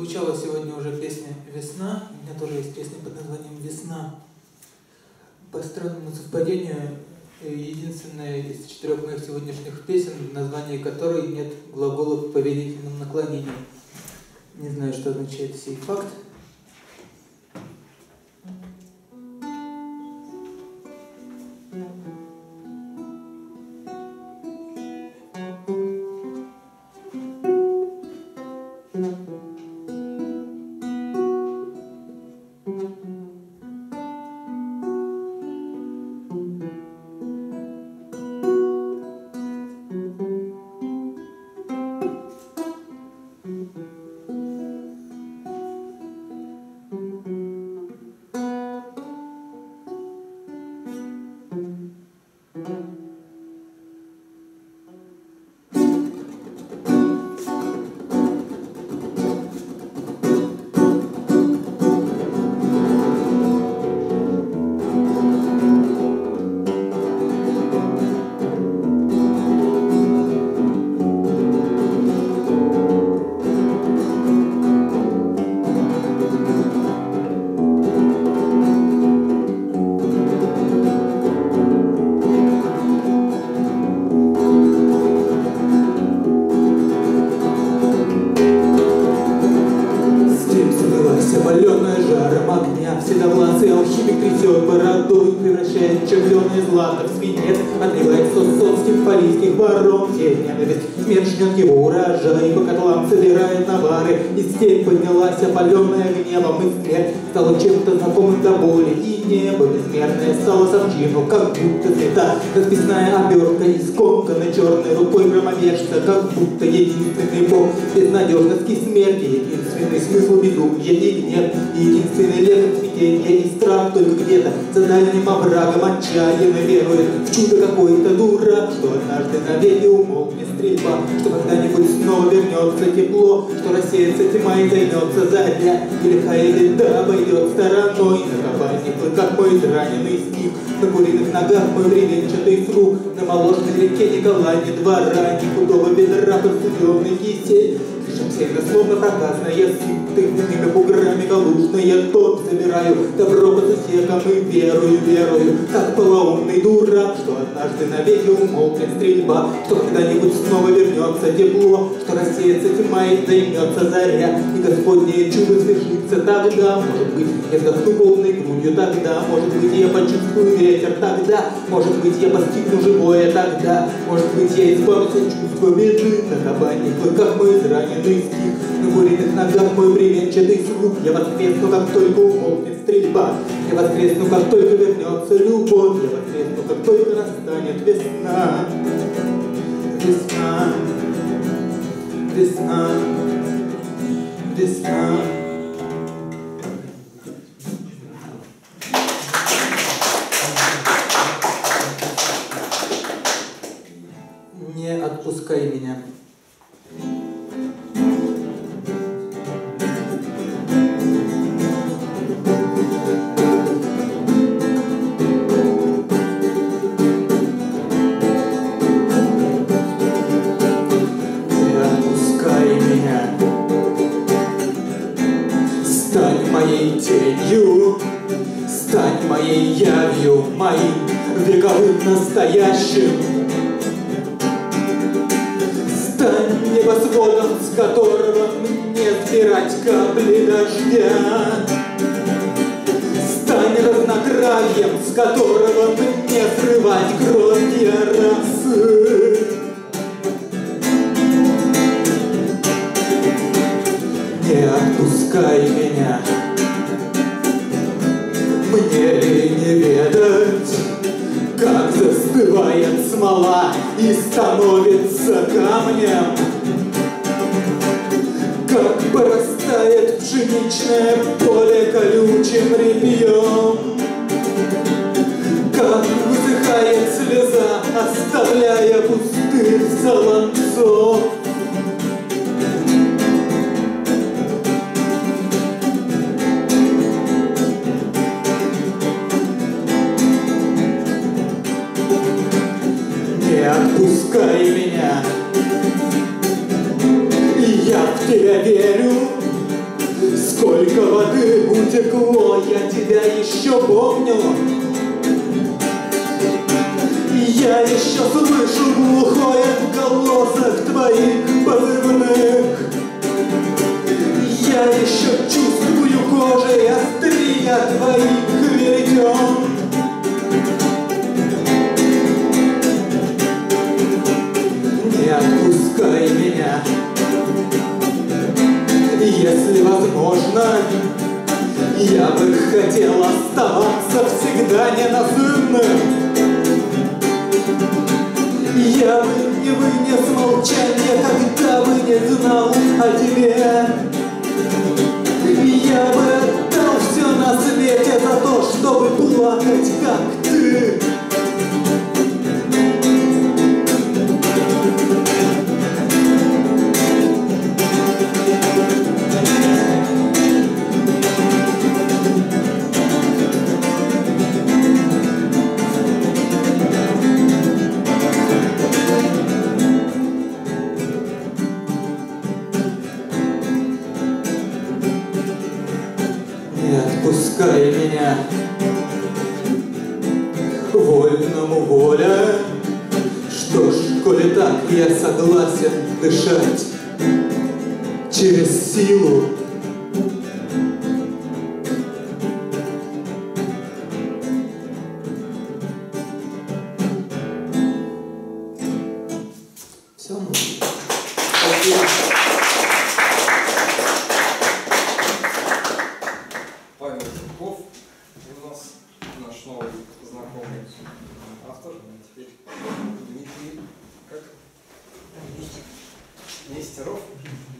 Прозвучала сегодня уже песня «Весна». У меня тоже есть песня под названием «Весна». По странному совпадению, единственная из 4 моих сегодняшних песен, в названии которой нет глагола в повелительном наклонении. Не знаю, что означает сей факт. Седовласый алхимик трясет бородой, превращает червленое злато в свинец, отливает сосовских полийских ворон. Сеет ненависть, смерть жнет его урожай, по котлам собирает навары, и степь поднялась, опаленная гневом, и смерть стала чем-то знакомым до боли, и небо безмерное стало совчину, как будто цвета, расписная обертка, и скомкана черной рукой громовержца, как будто единственный бог безнадежности смерти, единственный смысл безумия и гнев, единственный лекарь смятения и страх. Только где-то за дальним оврагом отчаянно верует в чудо какой-то дурак, что однажды навеки умолкнет стрельба, что когда-нибудь снова вернется тепло, что рассеется тьма и займется заря, и лихая беда обойдет стороной. На кабаньих клыках мой раненый стих, на куриных ногах мой бревенчатый сруб, на молочной реке Николая двора, ни худого бедра подстуденный кисель. Сильно, словно проказная сыпь, тыквенными буграми галушная тот забираю добро по засекам и верую, как полоумный дурак, что однажды навеки умолкнет стрельба, что когда-нибудь снова вернется тепло, что рассеется тьма и займется заря, и Господнее чудо свершится тогда. Может быть, я вдохну полной грудью тогда, может быть, я почувствую ветер тогда, может быть, я постигну живое тогда, может быть, я избавлюсь от чувства беды. На кабаньих клыках мой израненный стих, на куриных ногах мой бревенчатый сруб. Я воскресну, как только умолкнет стрельба, я воскресну, как только вернется любовь, я воскресну, как только настанет весна. Весна, весна, весна. Не отпускай меня. Стань моей тенью, стань моей явью, моим вековым настоящим. Стань небосводом, с которого мне сбирать капли дождя. Стань разнотравьем, с которого мне срывать гроздья росы. Не отпускай меня, мне ли не ведать, как застывает смола и становится камнем, как порастает пшеничное поле колючим репьем, как высыхает слеза, оставляя пустых солонцов. Не отпускай меня, я в тебя верю, утекло, я тебя еще помню. Я еще слышу глухой отголосок твоих позывных. Я еще чувствую кожей острия твоих веретен. Не отпускай меня, если возможно. Я бы хотел оставаться всегда ненасытным. Я бы не вынес молчания, когда бы не знал о тебе. Я бы отдал все на свете за то, чтобы плакать, как ты. Не отпускай меня, вольному воля. Что ж, коли так, я согласен дышать через силу. Все. Спасибо. Павел Зубков, у нас наш новый знакомый автор, теперь Дмитрий, как? Нестеров.